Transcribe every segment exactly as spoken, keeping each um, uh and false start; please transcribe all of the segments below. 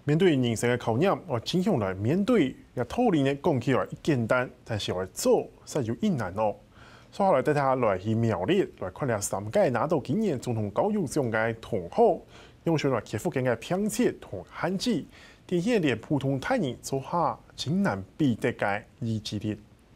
面对人生的考验，我倾向来面对，也套路呢讲起来简单，但是要做，实有一难哦。所以后来带他来去苗栗，来看了三届拿到今年总统教育奖的同学，用上来克服更加偏切同限制，体现连普通大人做下真难比得嘅意志力。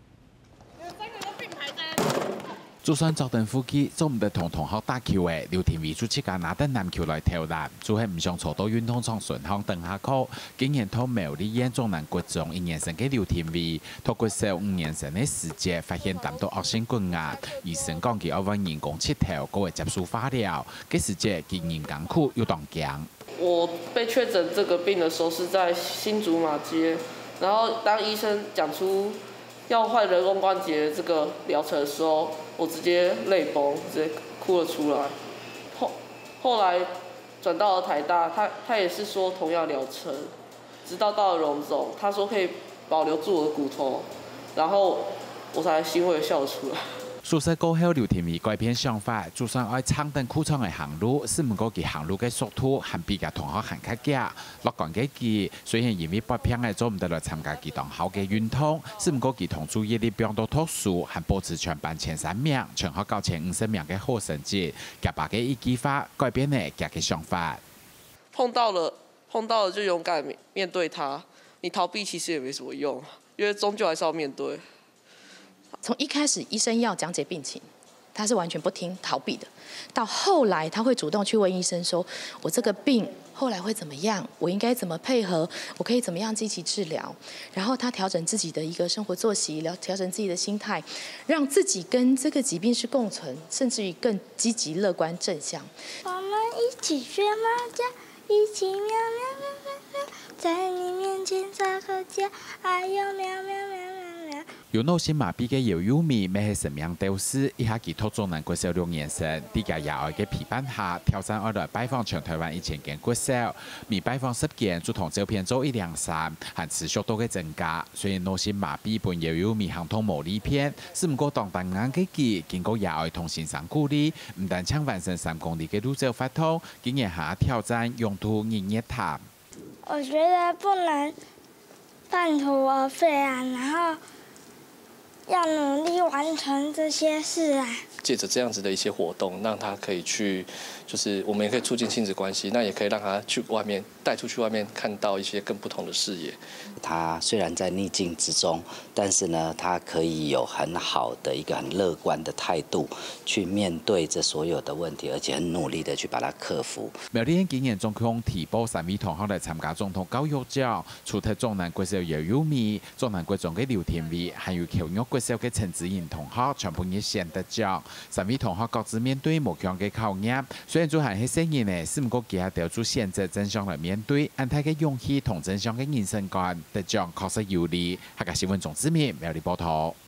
就算早等夫妻做唔得同同學打球嘅，劉天偉主持家拿登籃球來挑戰，就係唔想坐到運動場順行等下課。竟然到苗栗縣中南國中一年生嘅劉天偉，透過小五年生嘅時節，發現感到惡性骨壓，醫生講佢要揾人工切頭，個會接受化療。嘅時節，經營艱苦又當強。 我被確診這個病的時候是在新竹馬街，然後當醫生講出要換人工關節這個療程的時候，我直接淚崩，直接哭了出來。後後來轉到了台大，他他也是說同樣療程，直到到了榮總，他說可以保留住我的骨頭，然後我才欣慰笑出來。 宿舍過後，劉天偉改變想法，就算愛長登苦長嘅行路，是唔過佢行路嘅速度，還比較同學行較夾。樂觀嘅佢，雖然因為不偏嘅做唔得來參加佢當校嘅運動，是唔過佢同注意力變到讀書，還保持全班前三名，全校高前五十名嘅好成績。夾把嘅一句話改變咗佢嘅想法。 碰到了，碰到了就勇敢面對它，你逃避其實也沒什麼用，因為終究還是要面對。 從一開始醫生要講解病情，他是完全不聽逃避的。到後來他會主動去問醫生說：我這個病後來會怎麼樣？我應該怎麼配合？我可以怎麼樣積極治療？然後他調整自己的一個生活作息，調調整自己的心態，讓自己跟這個疾病是共存，甚至於更積極樂觀正向。 我們一起學貓叫，一起喵喵喵喵喵，在你面前撒個嬌，哎呦喵喵喵喵。 有腦性麻痹嘅姚優美，咩係生命導師，一下佢讀中南國小六年生，啲家也愛嘅陪伴下，挑戰愛來拜訪全台灣一千間國小，每拜訪十間就同照片做一兩三，還持續多嘅增加。雖然腦性麻痹伴姚優美行通無理片，是唔過當當眼嘅佢，經過也愛同先生鼓勵，唔但搶完成三公里嘅路走發通，竟然下挑戰用途日夜談。 我覺得不能半途而廢啊，然後要努力完成這些事啊！ 借着這樣子的一些活動，讓他可以去，就是我們也可以促進親子關係，那也可以讓他去外面帶出去外面看到一些更不同的視野。 他雖然在逆境之中，但是呢，他可以有很好的一個很樂觀的態度去面對這所有的問題，而且很努力的去把它克服。 苗栗縣今年總共提報三位同學來參加總統教育獎，除咗中南國小姚優美、中南國中嘅劉天偉，還有僑玉國小嘅陳子瑩同學，全部亦先得獎。三位同學各自面對無強嘅考驗，雖然做係係適應呢，是唔過佢係調出選擇真相來面對，安泰嘅勇氣同真相嘅人生觀，得獎確實有利。客家新聞總之面苗栗報道。